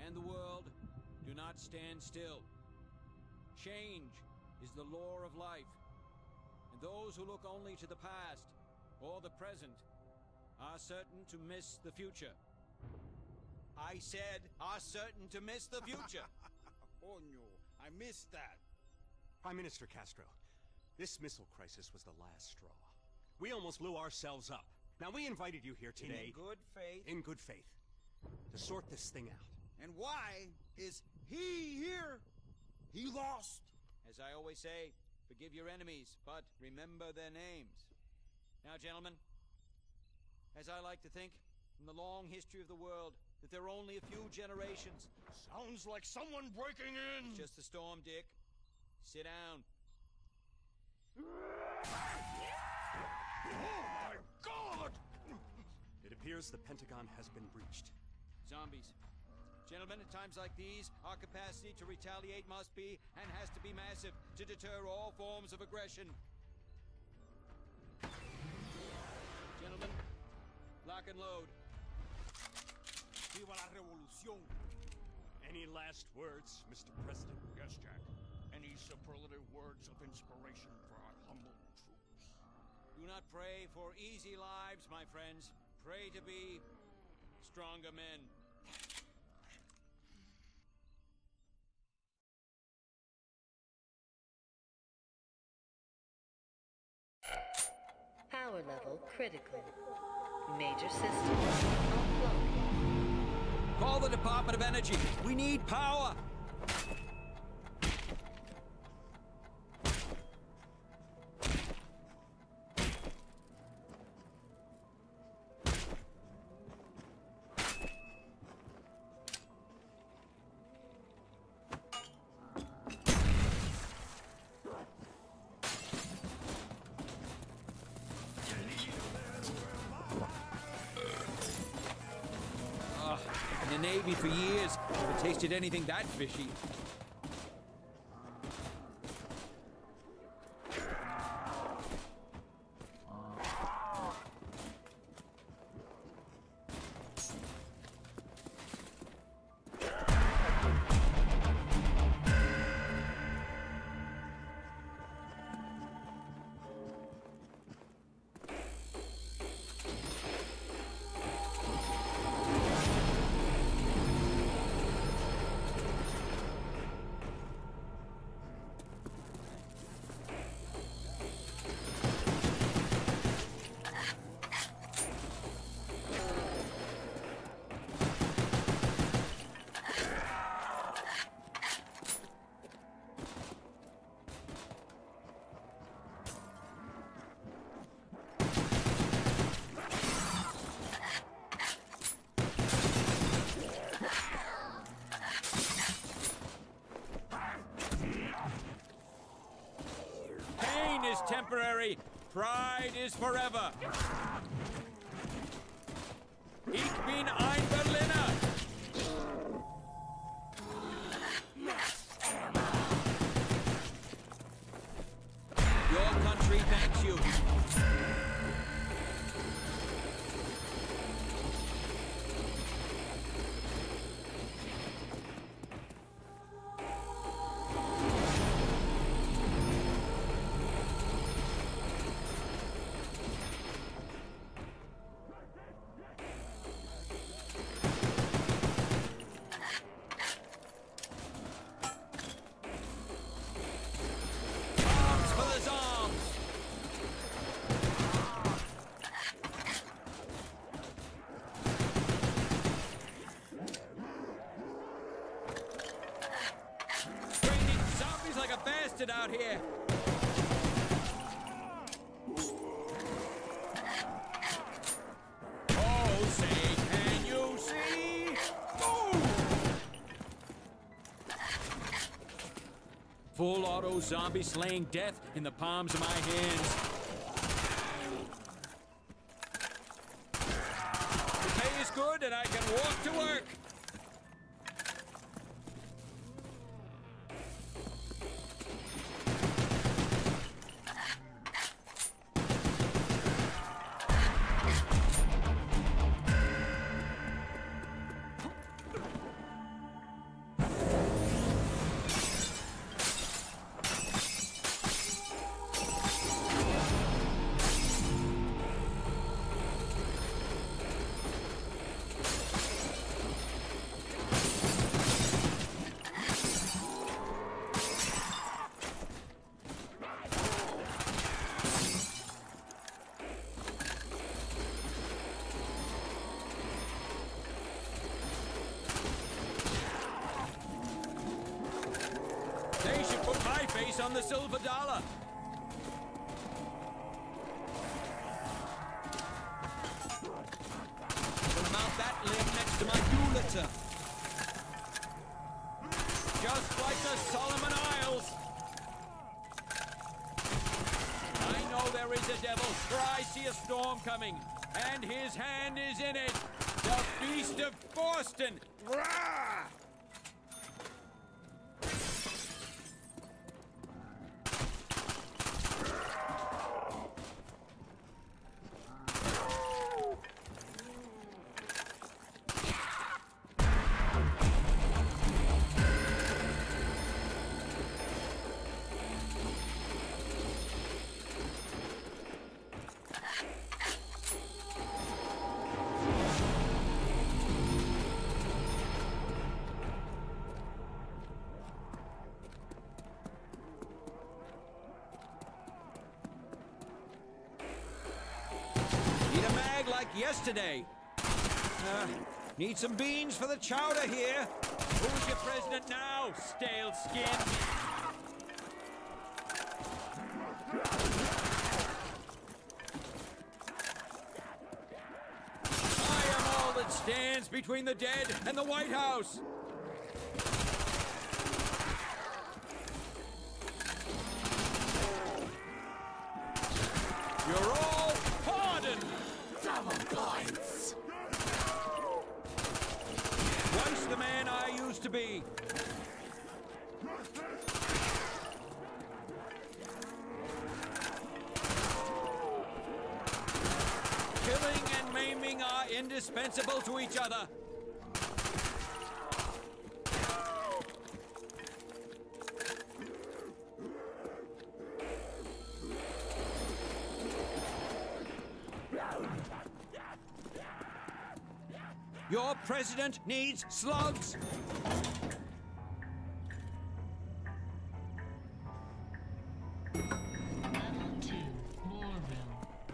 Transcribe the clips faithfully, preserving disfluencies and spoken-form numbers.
and the world do not stand still. Change is the law of life, and those who look only to the past or the present are certain to miss the future. I said, are certain to miss the future. Oh no, I missed that. Prime Minister Castro, this missile crisis was the last straw. We almost blew ourselves up. Now, we invited you here today... In good faith. In good faith. To sort this thing out. And why is he here? He lost. As I always say, forgive your enemies, but remember their names. Now, gentlemen, as I like to think, in the long history of the world, that there are only a few generations. Sounds like someone breaking in! It's just a storm, Dick. Sit down. Oh my God! It appears the Pentagon has been breached. Zombies. Gentlemen, at times like these, our capacity to retaliate must be, and has to be massive, to deter all forms of aggression. Gentlemen, lock and load. Viva la revolución! Any last words, Mister President? Yes, Jack. Any superlative words of inspiration for our humble troops? Do not pray for easy lives, my friends. Pray to be stronger men. Power level critical. Major systems offline. Call the Department of Energy. We need power. In the Navy for years, never tasted anything that fishy. Temporary. Pride is forever. Ich bin ein Berliner. Your country thanks you. Out here. Oh, say, can you see? Boom! Full auto zombie slaying death in the palms of my hands. The pay is good and I can walk to work. my face on the silver dollar. I'm gonna mount that limb next to my Ulita. Just like the Solomon Isles. I know there is a devil, for I see a storm coming, and his hand is in it. The Beast of Boston. Rah! Yesterday. Uh, need some beans for the chowder here. Who's your president now, stale skin? I am all that stands between the dead and the White House. You're all pardoned. Once the man I used to be. Killing and maiming are indispensable to each other. Your president needs slugs! Level two, War Room.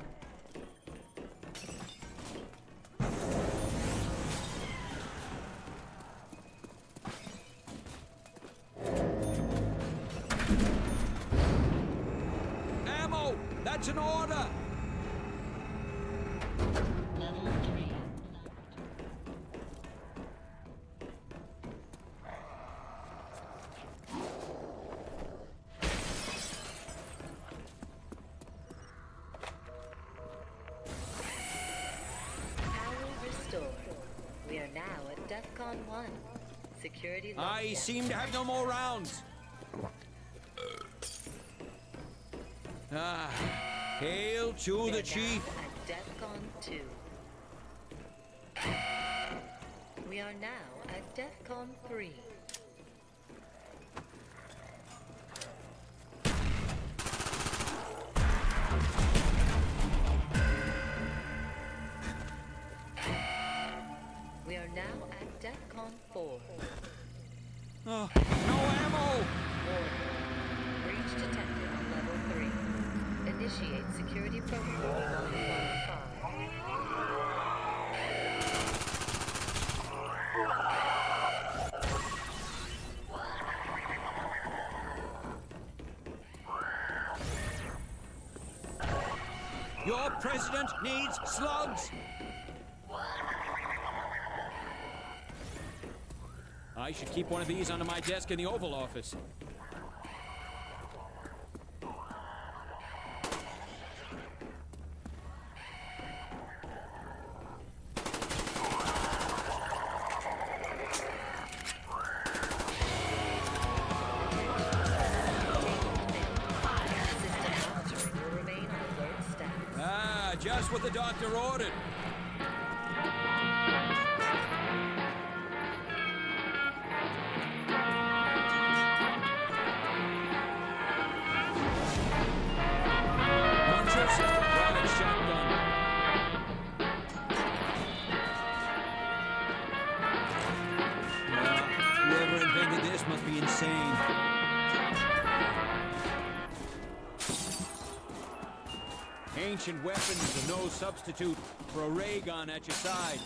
Ammo! That's an order! Level three. We are now at DEFCON one. Security lockdown. I seem to have no more rounds. Ah, hail to We the are chief. now at DEFCON two. We are now at DEFCON three. We are now at DEFCON four. Oh, no ammo! Warning. Breach detected on level three. Initiate security protocol one one five. Your president needs slugs! I should keep one of these under my desk in the Oval Office. Ah, just what the doctor ordered. Must be insane. Ancient weapons are no substitute for a ray gun at your side.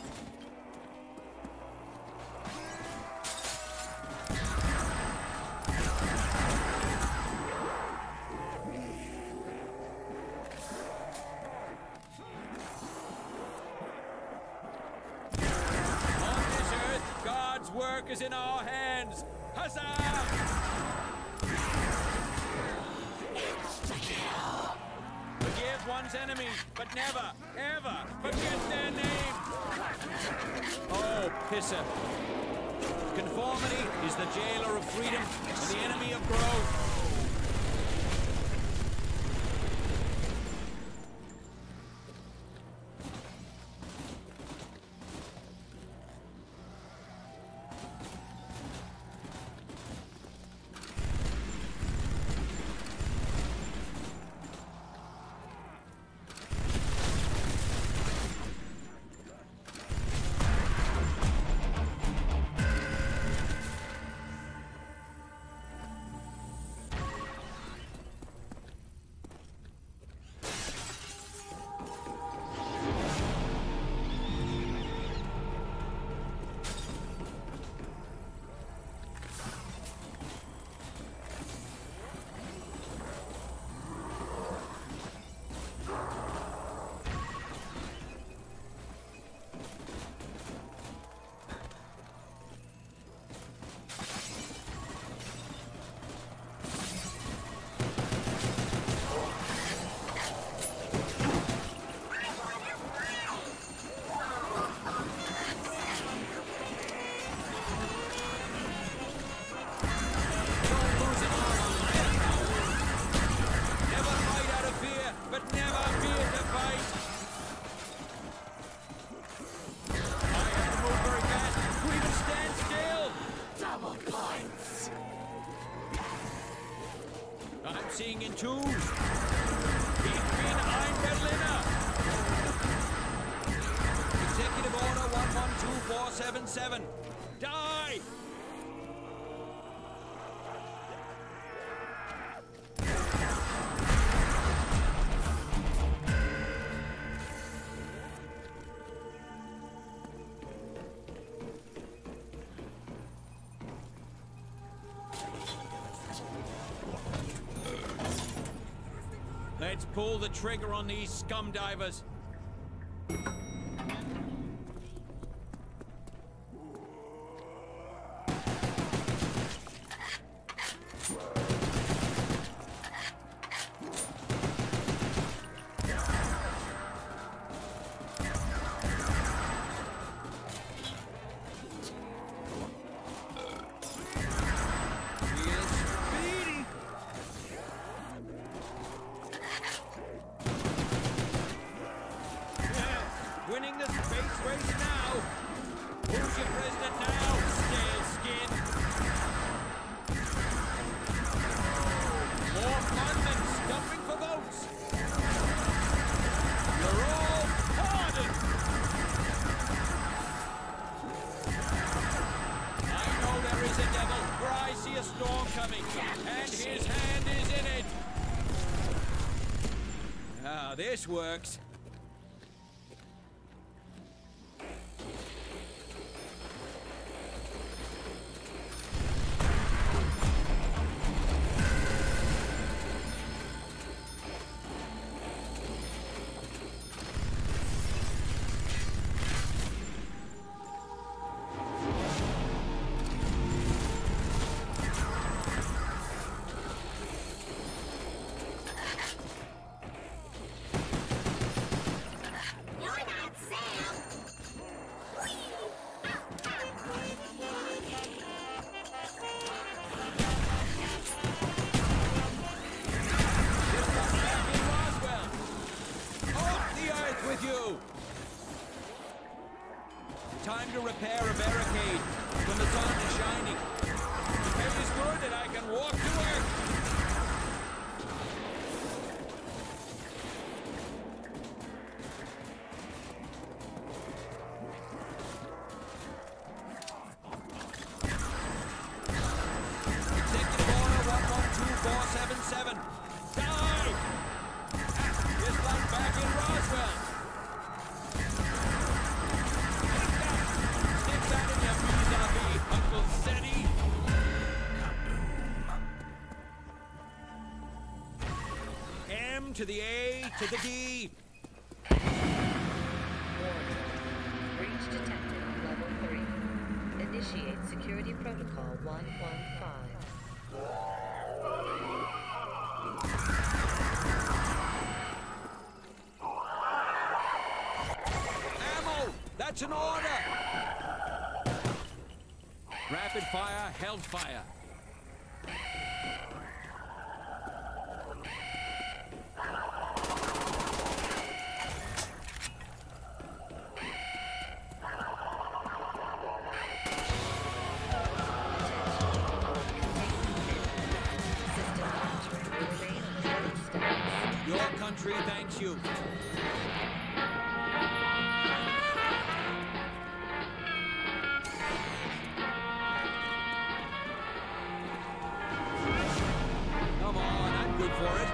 work is in our hands! Huzzah! Forgive one's enemies, but never, ever forget their name! Oh, pisser. Conformity is the jailer of freedom and the enemy of growth. Seeing in twos. Ich bin ein Berliner. Executive Order one one two four seven seven. Die! Let's pull the trigger on these scum divers. Winning the space race now! Who's your president now, stale skin? More fun than stumping for votes! You're all pardoned! I know there is a devil, for I see a storm coming, and his hand is in it! Ah, this works. Time to repair a barricade when the sun is shining. The pay is good and I can walk to work. Executive Order one one two four seven seven. Die! Just like back in Roswell. M to the A to the D. Warning. Breach detected on level three. Initiate Security Protocol one one five. Ammo! That's an order! Rapid fire, held fire. Your country thanks you. Come on, I'm good for it.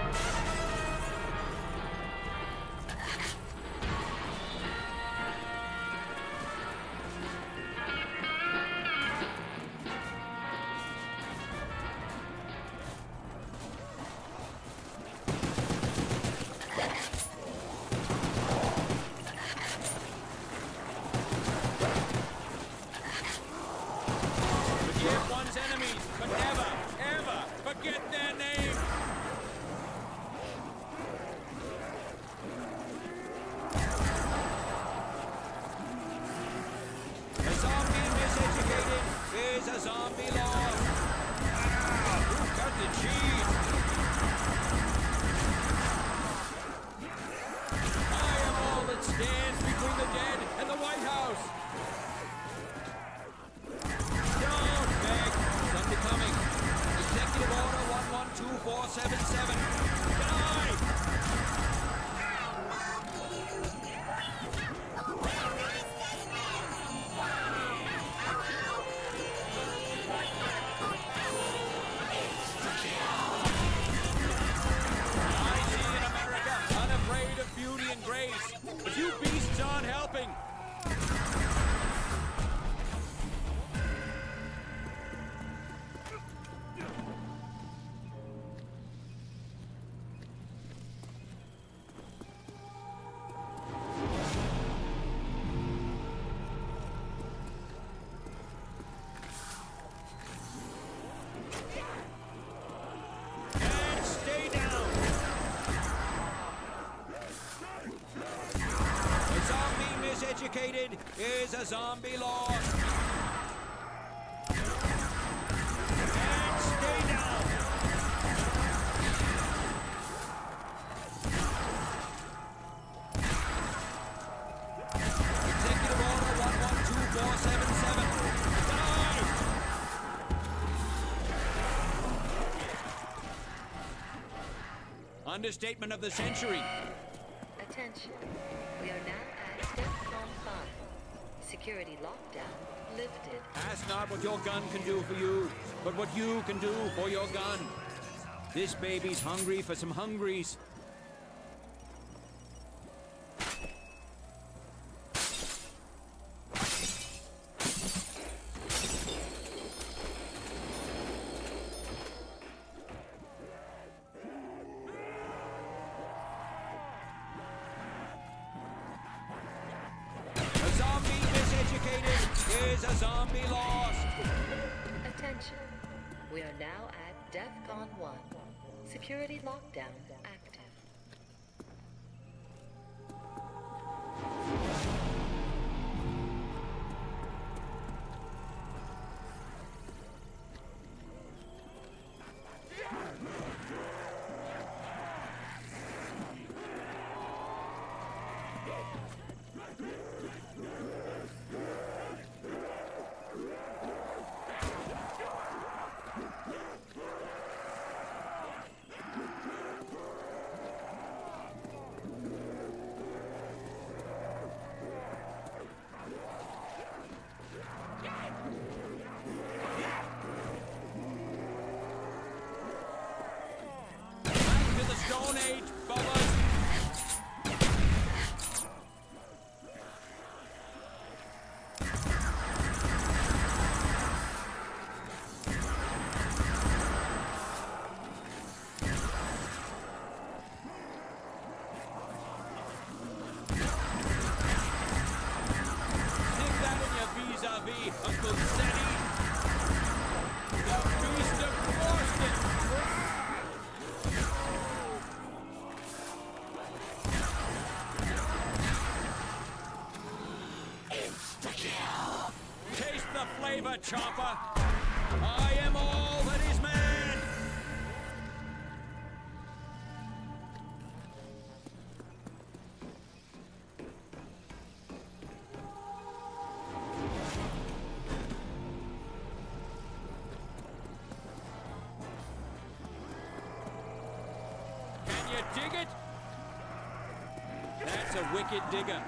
Forgive one's enemies, but never, ever forget their name. A zombie miseducated is a zombie lost. Ah, who cut the cheese? I am all that stands between the dead and the White House. Don't beg. Something coming. Executive Order one one two four seven seven. Die! I see in America, unafraid of beauty and grace. But you beasts aren't helping. And stay down. A zombie miseducated is a zombie lost. And stay down. Executive Order one one two four seven seven. Die! Understatement of the century. Attention. We are now at DEFCON five. Security lockdown lifted. Ask not what your gun can do for you, but what you can do for your gun. This baby's hungry for some hungries. A zombie miseducated is a zombie lost. Attention. We are now at DEFCON one. Security lockdown active. a chopper. I am all that is man. Can you dig it? That's a wicked digger.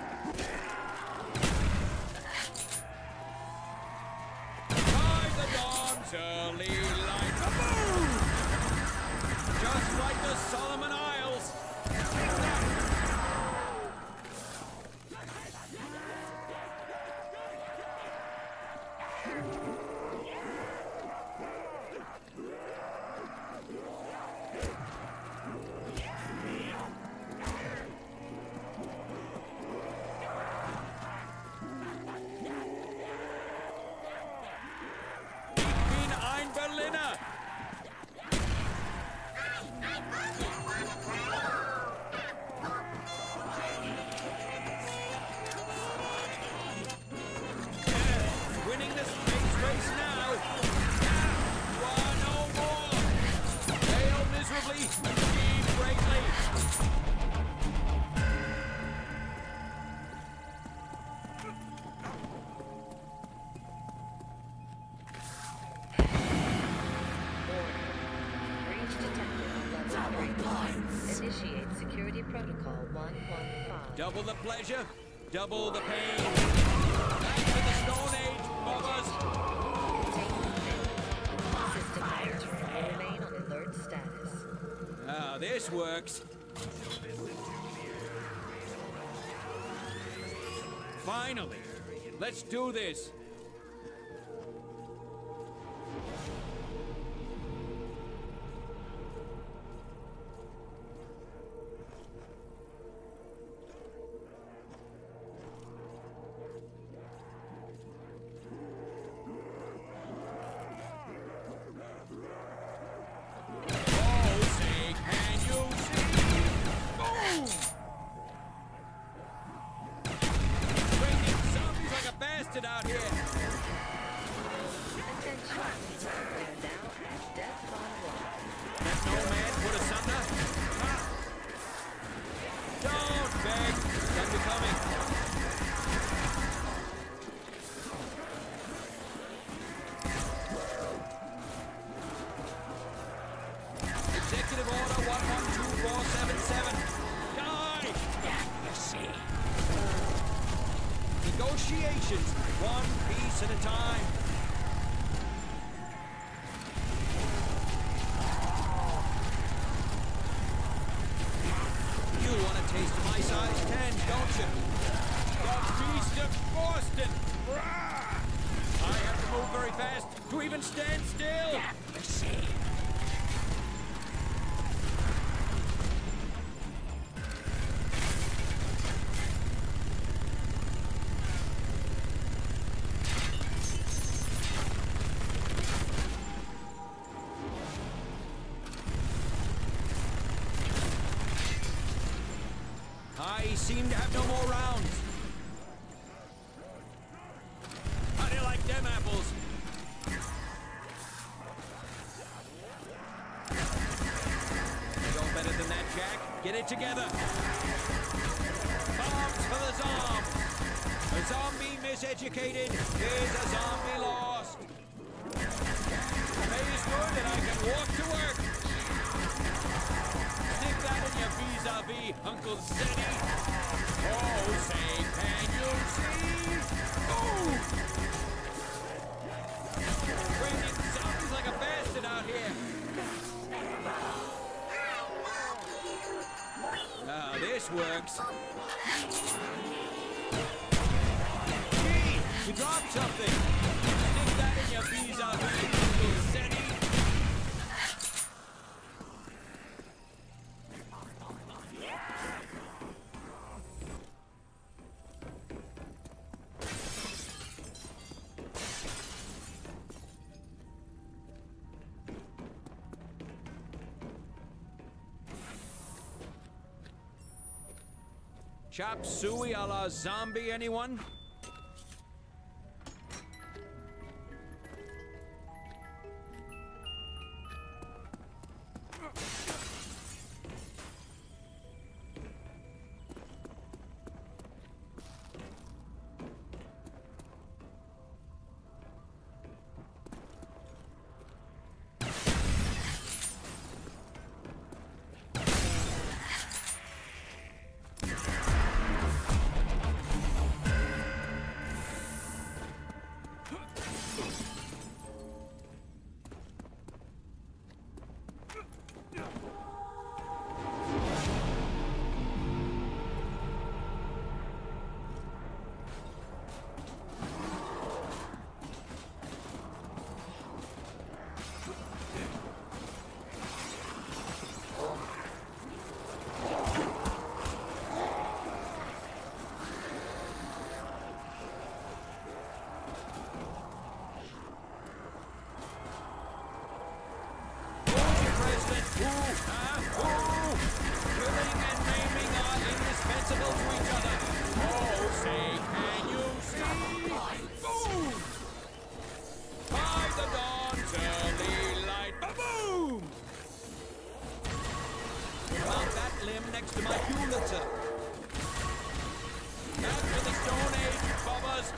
Early light. Boom! Just like the Solomon Isles. Berliner! Winning the space race now! You are no more! Fail miserably, achieve greatly! Initiate security protocol one one five. Double the pleasure, double the pain. Back to the Stone Age, mothers! System monitoring will remain on alert status. Ah, this works. Finally! Let's do this! Out here. Attention. We are now at Death on One. Let no man put asunder. Ha! Don't beg. Them be coming. Executive Order one one two four seven seven. Die! Let's see. Negotiations, one piece at a time. You want a taste of my size ten, don't you? The Beast of Boston! I have to move very fast to even stand still. Let's see. I seem to have no more rounds. How do you like them apples? You know better than that, Jack. Get it together. Bombs for the zombies. A zombie miseducated is a zombie lost. Pay is good and I can walk to work. Stick that in your vis-a-vis, Uncle Zeddy. Oh, say, can you see? Oh! Raining zombies like a bastard out here. Now, this works. Gee, you dropped something. Stick that in your vis-a-vis, Uncle Zeddy. Chop suey a la zombie, anyone? Huh? Ooh! Killing and maiming are indispensable to each other. Oh, say, can you see? Boom! By the dawn's early light. Ba-boom! Plant that limb next to my Pulitzer. Back to the Stone Age, bobbers.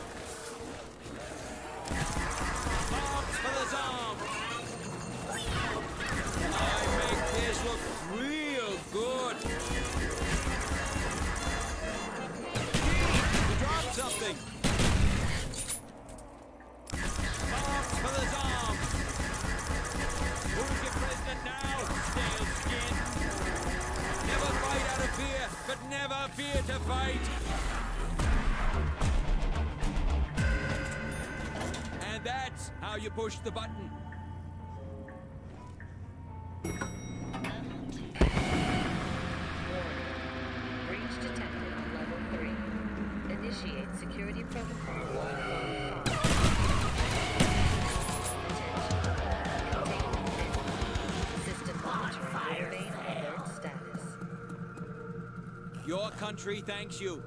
Arms for the Zom. I make this look real good. You dropped something. Arms for the Zom. Who's your president now, stale skin? Never fight out of fear, but never fear to fight. And that's how you push the button. Breach detected on level three. Initiate security protocol one one five. Attention. Containment. System monitoring will remain alert status. Your country thanks you.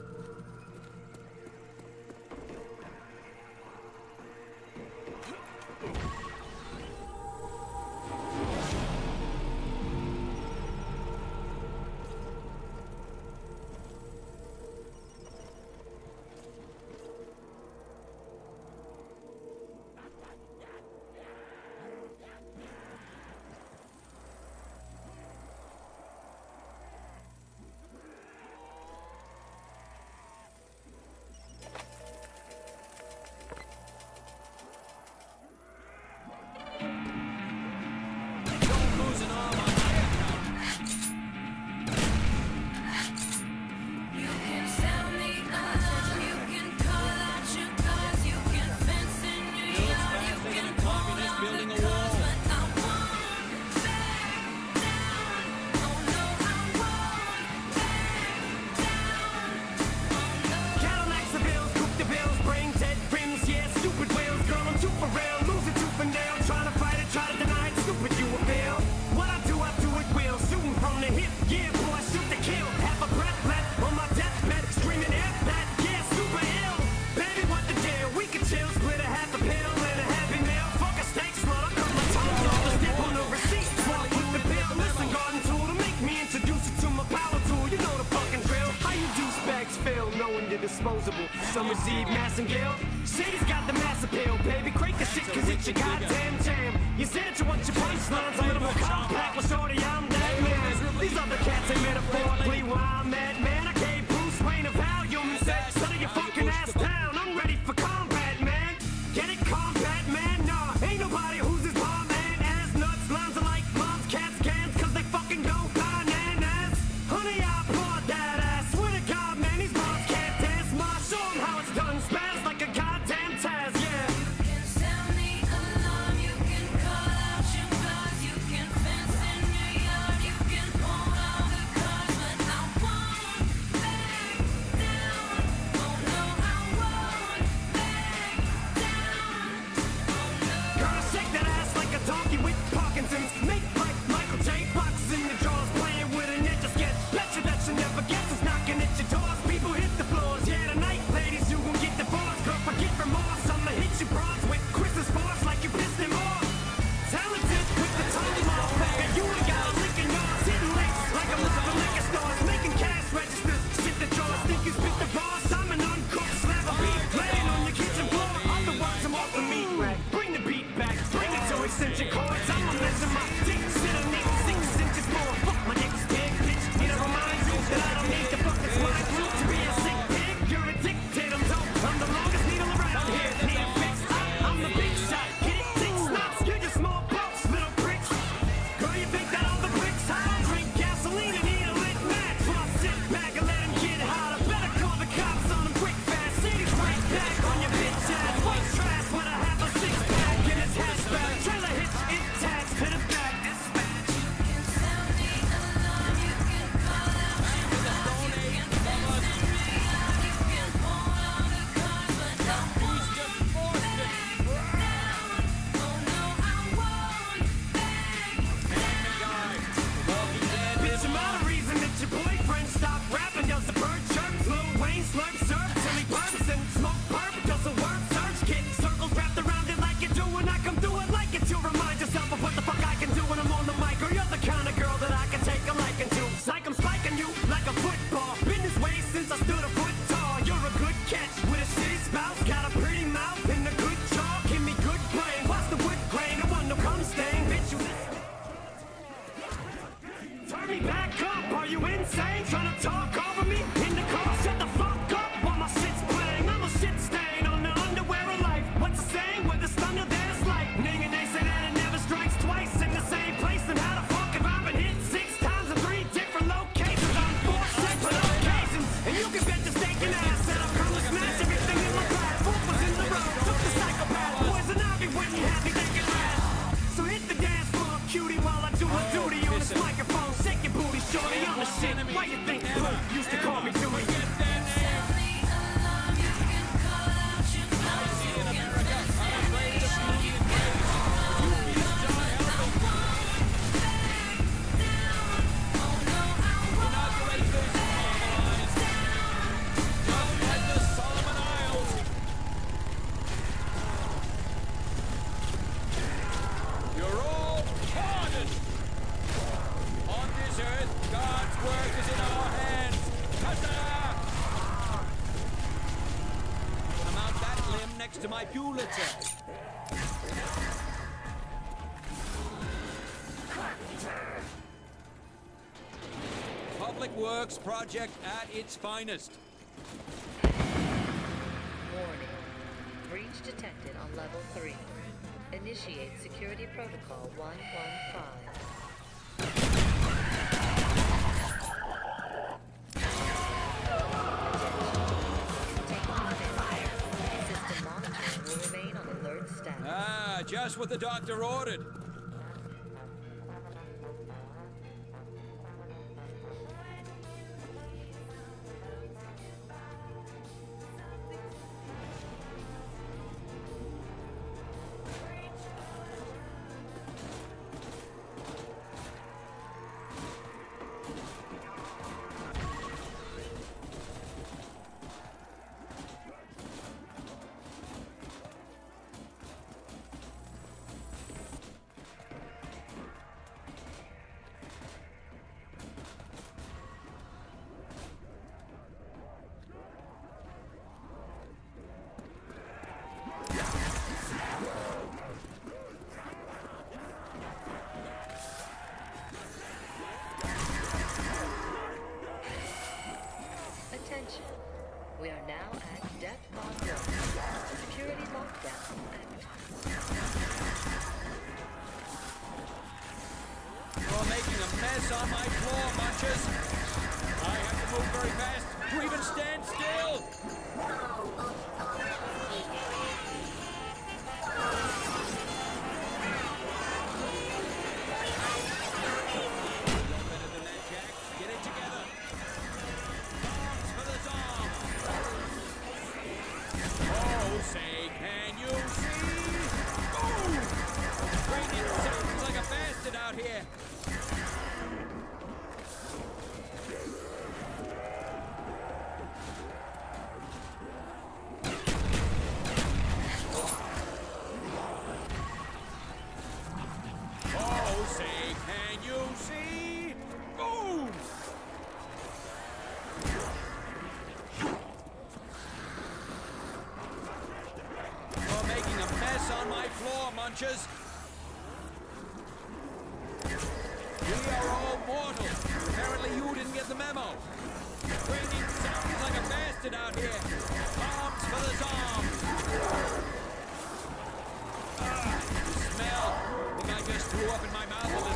Disposable. Summer's Eve, Massengale. City's got the mass appeal, baby. Crank the shit, cause it's your goddamn jam. You said that you want your punchlines a little more compact. Well, shorty, I'm that man. These other cats ain't metaphorically where I'm at, man. I gave Bruce Wayne a volume and said, settle your fucking ass down. I'm ready for combat, man. Get it, combat, man? Nah, ain't nobody who's as bomb man. Ass nuts, lines are like moms, cats, cans, cause they fucking go bananas. Honey, I applaud that ass. Swear to God, man, these moms can't. Show 'em how it's done, spaz like a goddamn Taz, yeah. You can sound the alarm, you can call out your buzz, you can fence in your yard, you can pull all the cars, but I won't back down. Oh no, I won't back down. Oh no. Girl, shake that ass like a donkey with Parkinson's. Make like Michael J. Fox in the drawers, playing with a ninja sketch. Bet you that you never guess who's knocking at your doors. People hit the floors, yeah, tonight. Ladies, you gon' get divorced. Girl, forget remorse. I'ma hit you bronze with Chris's force like you pissed him off. Talented with the tongue, motherfucker. You ain't got a lick in yours. Hitting licks like I'm robbing liquor stores. Making cash registers. Shit the drawers. Think you spit the bars. I'm an uncooked slab of beef laying on your kitchen floor. Otherwise, I'm off the meat rack. Bring the beat back. Bring it to extension cords. I'ma measure my dick. Sit on it six inches more. Fuck my dick's big bitch. Need to remind you that I don't need the fucking swine flu to be a sick pig. You're addicted. I'm dope. I'm the longest needle around here. Need a fix. I, I'm the big shot. Get it? Six knots. You're just small boats, little pricks. Girl, you think that all the bricks hot? Drink gasoline and eat a lit match. Well, I sit back and let him get hotter. Better call the cops on him quick fast. City's right back on your bitch ass. White trash with a half a six pack in his hatchback. Trailer hitch it shit. Why you think Blue used to call me Dewey? Sound the alarm, you can call out your boss, you can fence in the yard, you can pull out the cars, but I won't back down. Oh no, I won't back down. Just like the Solomon Isles. You're all pardoned. On this earth, God's work is in our hands. Huzzah! I'm out that limb next to my Pulitzer. Public Works project at its finest. Warning. Breach detected on level three. Initiate security protocol one one five. System monitoring will remain on alert status. Ah, just what the doctor ordered. Attention. We are now at DEFCON one. Security lockdown active. You're making a mess on my floor, Munchers. I have to move very fast to even stand still. Better than that, Jack. Get it together. Arms for the Zom. Oh, say, can you see? Boom! Raining sounds like a bastard out here. Oh, say, can you see? Boom! You're making a mess on my floor, Munchers. We are all mortal. Apparently you didn't get the memo. Raining sounds like a bastard out here. Arms for the Zom. Ah, the smell. I think I just threw up in my mouth a little.